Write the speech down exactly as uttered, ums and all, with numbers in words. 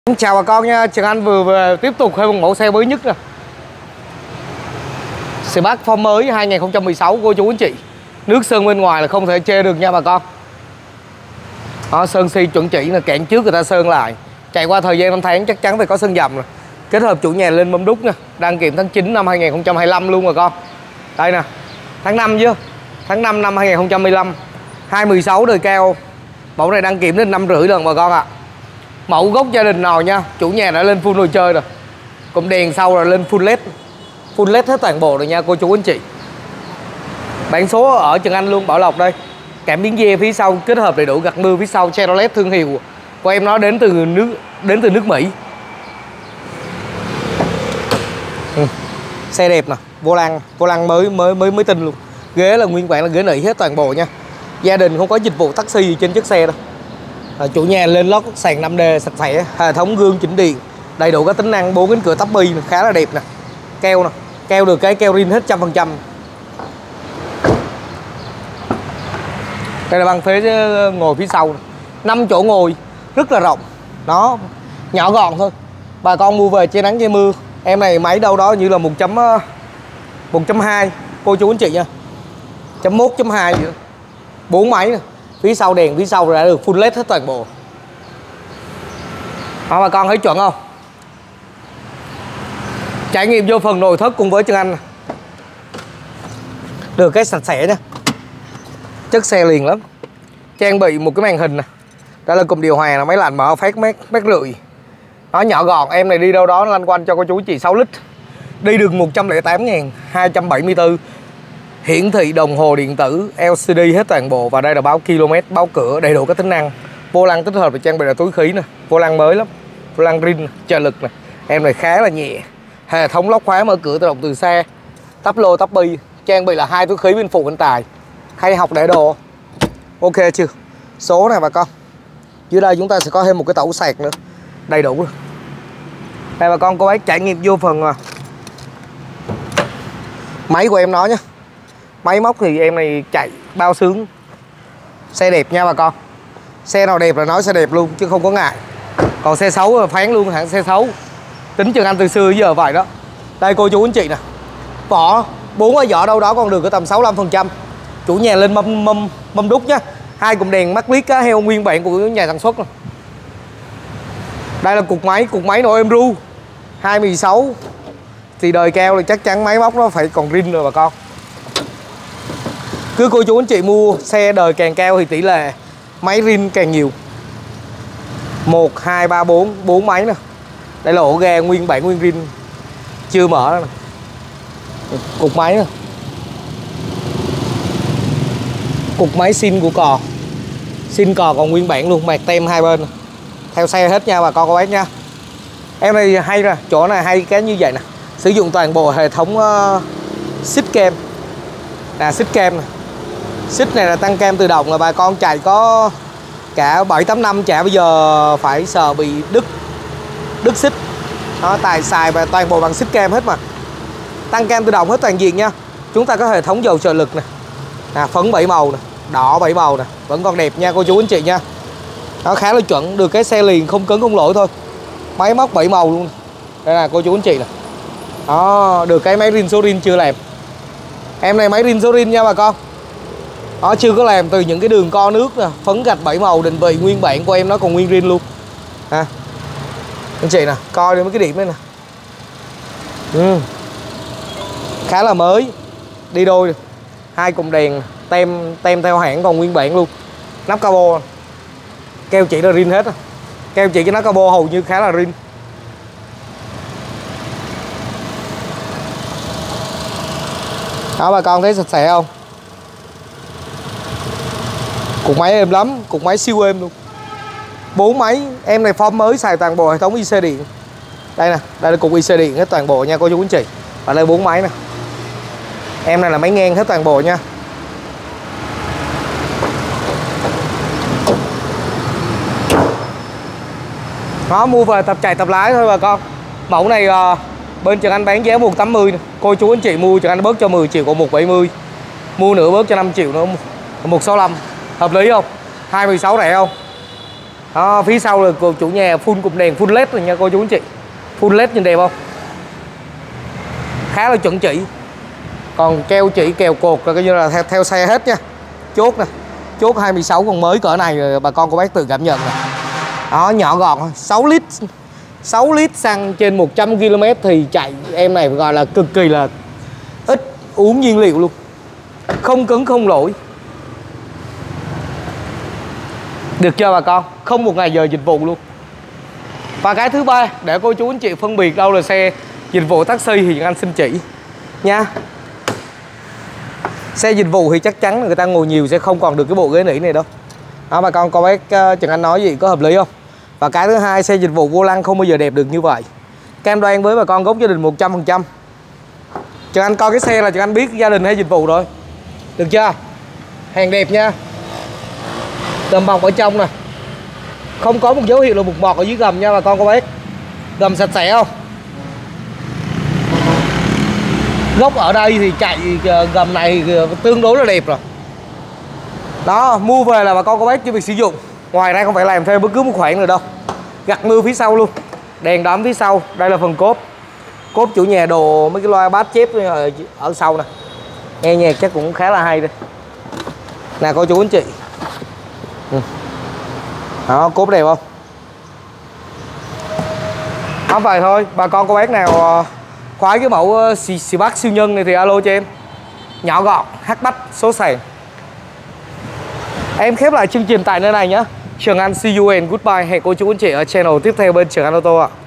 Chào bà con nha, Trường Anh vừa về tiếp tục thêm một mẫu xe mới nhất nè. Spark form mới hai nghìn không trăm mười sáu cô chú anh chị. Nước sơn bên ngoài là không thể chê được nha bà con. Đó, sơn xi chuẩn chỉ là kẽn trước người ta sơn lại. Chạy qua thời gian năm tháng chắc chắn phải có sơn dầm rồi. Kết hợp chủ nhà lên mâm đúc nha. Đăng kiểm tháng chín năm hai nghìn không trăm hai mươi lăm luôn bà con. Đây nè, tháng năm chứ. Tháng năm năm hai nghìn không trăm mười lăm. hai mười sáu đời cao. Mẫu này đăng kiểm đến năm rưỡi lần bà con ạ. À. Mẫu gốc gia đình nào nha, chủ nhà đã lên full đồ chơi rồi. Cụm đèn sau là lên full led. Full led hết toàn bộ rồi nha cô chú anh chị. Bản số ở Trường Anh luôn, Bảo Lộc đây. Cảm biến dê phía sau kết hợp đầy đủ gạt mưa phía sau, Chevrolet thương hiệu của em nó đến từ nước đến từ nước Mỹ. Ừ. Xe đẹp nè, vô lăng, vô lăng mới mới mới mới tinh luôn. Ghế là nguyên bản là ghế nỉ hết toàn bộ nha. Gia đình không có dịch vụ taxi gì trên chiếc xe đâu. À, chủ nhà lên lót sàn năm D sạch sẽ, hệ thống gương chỉnh điện, đầy đủ các tính năng, bốn cánh cửa tắp bi khá là đẹp nè. Keo nè, keo được cái keo rin hết trăm phần trăm. Đây là băng phế ngồi phía sau, năm chỗ ngồi rất là rộng, nó nhỏ gọn thôi. Bà con mua về che nắng che mưa. Em này máy đâu đó như là một chấm hai cô chú anh chị nha, chấm một chấm hai nữa, bốn máy nè. Phía sau đèn phía sau đã được full led hết toàn bộ. Đó, bà con thấy chuẩn không? Trải nghiệm vô phần nội thất cùng với Trường Anh. Được cái sạch sẽ nha. Chất xe liền lắm. Trang bị một cái màn hình nè. Đó là cụm điều hòa là máy lạnh mở phát mát mát rưỡi. Nó nhỏ gọn, em này đi đâu đó lanh quanh cho cô chú chị sáu lít. Đi được một trăm lẻ tám nghìn hai trăm bảy mươi tư. Hiển thị đồng hồ điện tử L C D hết toàn bộ. Và đây là báo km, báo cửa, đầy đủ các tính năng. Vô lăng tích hợp với trang bị là túi khí nè. Vô lăng mới lắm. Vô lăng rin, trợ lực nè. Em này khá là nhẹ. Hệ thống lóc khóa mở cửa tự động từ xa. Tắp lô, tắp bi. Trang bị là hai túi khí bên phụ bên tài. Hay học để đồ. Ok chưa? Số này bà con. Dưới đây chúng ta sẽ có thêm một cái tẩu sạc nữa. Đầy đủ. Đây bà con cô bác trải nghiệm vô phần máy của em nó nhé. Máy móc thì em này chạy bao sướng. Xe đẹp nha bà con. Xe nào đẹp là nói xe đẹp luôn chứ không có ngại. Còn xe xấu là phán luôn hãng xe xấu. Tính Trường Anh từ xưa giờ vậy đó. Đây cô chú anh chị nè. Vỏ bốn ở vỏ đâu đó còn được cái tầm sáu mươi lăm phần trăm. Chủ nhà lên mâm mâm mâm đúc nhá. Hai cụm đèn mắt liếc cá heo nguyên bản của nhà sản xuất. Đây là cục máy, cục máy nồi em ru hai mười sáu. Thì đời cao thì chắc chắn máy móc nó phải còn rin rồi bà con. Cứ cô chú anh chị mua xe đời càng cao thì tỷ lệ máy rin càng nhiều. Một, hai, ba, bốn, bốn máy nè. Đây là ổ ga nguyên bản nguyên rin. Chưa mở nè. Cục máy nè. Cục máy xin của cò. Xin cò còn nguyên bản luôn, mạc tem hai bên. Theo xe hết nha bà con cô bác nha. Em này hay nè, chỗ này hay cái như vậy nè. Sử dụng toàn bộ hệ thống uh, xích kem. Nè, xích kem nè. Xích này là tăng cam tự động là bà con chạy có cả bảy tám năm chả bây giờ phải sợ bị đứt đứt xích. Đó, tài xài và toàn bộ bằng xích cam hết mà. Tăng cam tự động hết toàn diện nha. Chúng ta có hệ thống dầu trợ lực nè. Nè, phấn bảy màu nè, đỏ bảy màu nè, vẫn còn đẹp nha cô chú anh chị nha. Nó khá là chuẩn, được cái xe liền không cứng không lỗi thôi. Máy móc bảy màu luôn. Đây là cô chú anh chị nè. Đó, được cái máy rin số rin chưa làm. Em này máy rin số rin nha bà con. Nó chưa có làm từ những cái đường co nước nè, phấn gạch bảy màu, định vị nguyên bản của em nó còn nguyên rin luôn. Ha. Anh chị nè, coi được mấy cái điểm đây nè. Ừ. Khá là mới. Đi đôi. Hai cụm đèn tem tem theo hãng còn nguyên bản luôn. Nắp cabo. Keo chỉ là rin hết. Keo chỉ cái nắp cabo hầu như khá là rin. Đó bà con thấy sạch sẽ không? Cục máy êm lắm, cục máy siêu êm luôn. Bốn máy, em này form mới xài toàn bộ hệ thống i xê điện. Đây nè, đây là cục i xê điện hết toàn bộ nha cô chú anh chị. Và đây bốn máy nè. Em này là máy ngang hết toàn bộ nha. Nó mua về tập chạy tập lái thôi bà con. Mẫu này uh, bên Trường Anh bán giá một trăm tám mươi nè. Cô chú anh chị mua Trường Anh bớt cho mười triệu còn một trăm bảy mươi. Mua nữa bớt cho năm triệu nữa một trăm sáu mươi lăm. Hợp lý không? hai mươi sáu rẻ không? Đó, phía sau là cô chủ nhà full cụm đèn full led rồi nha cô chú anh chị. Full led nhìn đẹp không? Khá là chuẩn chỉ. Còn keo chỉ kèo cột là coi như là theo, theo xe hết nha. Chốt nè, chốt hai mươi sáu còn mới cỡ này rồi bà con cô bác tự cảm nhận nè. Đó, nhỏ gọn thôi, sáu lít sáu lít xăng trên một trăm ki lô mét thì chạy em này gọi là cực kỳ là ít uống nhiên liệu luôn. Không cứng không lỗi. Được chưa bà con? Không một ngày giờ dịch vụ luôn. Và cái thứ ba, để cô chú anh chị phân biệt đâu là xe dịch vụ taxi thì anh xin chỉ nha. Xe dịch vụ thì chắc chắn là người ta ngồi nhiều sẽ không còn được cái bộ ghế nỉ này đâu. Đó, bà con có bác Trần Anh nói gì có hợp lý không? Và cái thứ hai, xe dịch vụ vô lăng không bao giờ đẹp được như vậy. Cam đoan với bà con gốc gia đình một trăm phần trăm. Trần Anh coi cái xe là Trần Anh biết gia đình hay dịch vụ rồi. Được chưa? Hàng đẹp nha. Đầm bọc ở trong nè, không có một dấu hiệu là mục mọt ở dưới gầm nha bà con cô bác. Gầm sạch sẽ không? Gốc ở đây thì chạy gầm này tương đối là đẹp rồi. Đó, mua về là bà con cô bác chỉ việc sử dụng. Ngoài ra không phải làm thêm bất cứ một khoản nữa đâu. Gặt mưa phía sau luôn. Đèn đóm phía sau. Đây là phần cốp. Cốp chủ nhà đồ mấy cái loa bass chép ở, ở sau nè. Nghe nhạc chắc cũng khá là hay đây. Nè cô chú anh chị. Ừ. Đó, cốp đẹp không? Không phải thôi, bà con cô bác nào khoái cái mẫu xì, xì bát siêu nhân này thì alo cho em. Nhỏ gọn, hắc bách, số sàn. Em khép lại chương trình tại nơi này nhé. Trường Anh see you and goodbye. Hẹn cô chú anh chị ở channel tiếp theo bên Trường Anh Ô Tô ạ.